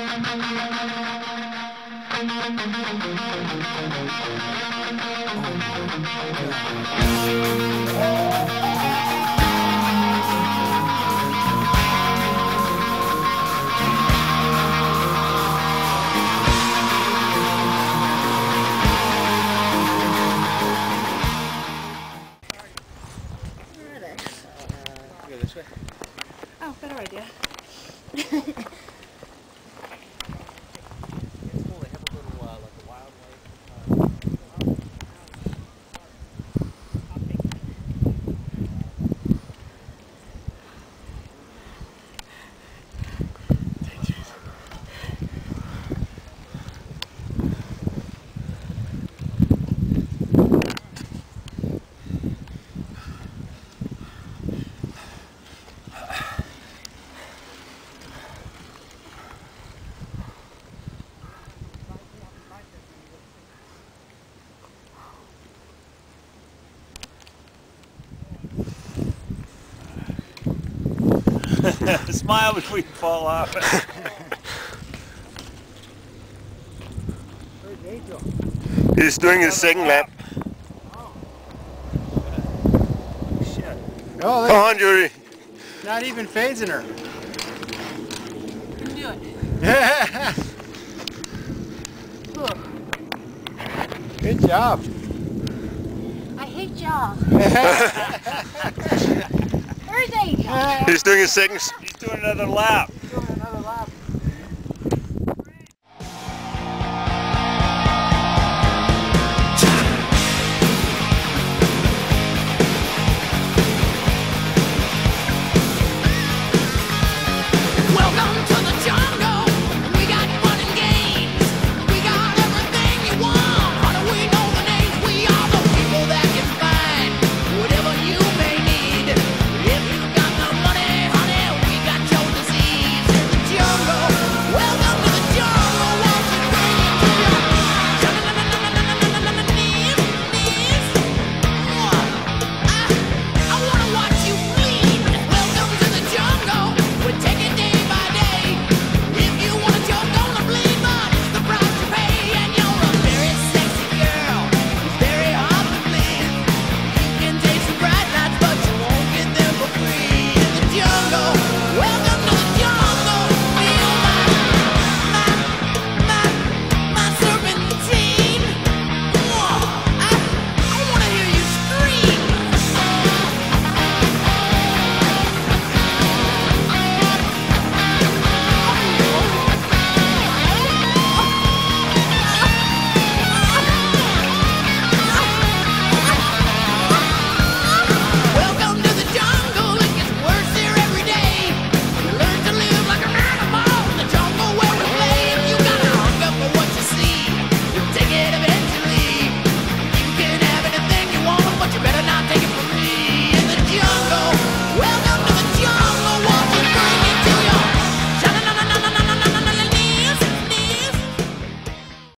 Go this way. Oh, better idea. Smile before you fall off. He's doing his second lap. Shit. Oh, come on, Judy. Not even phasing her. You can do it. Yeah. Good job. I hate y'all. Where's Angel? He's doing his second. He's doing another lap. Doing another lap.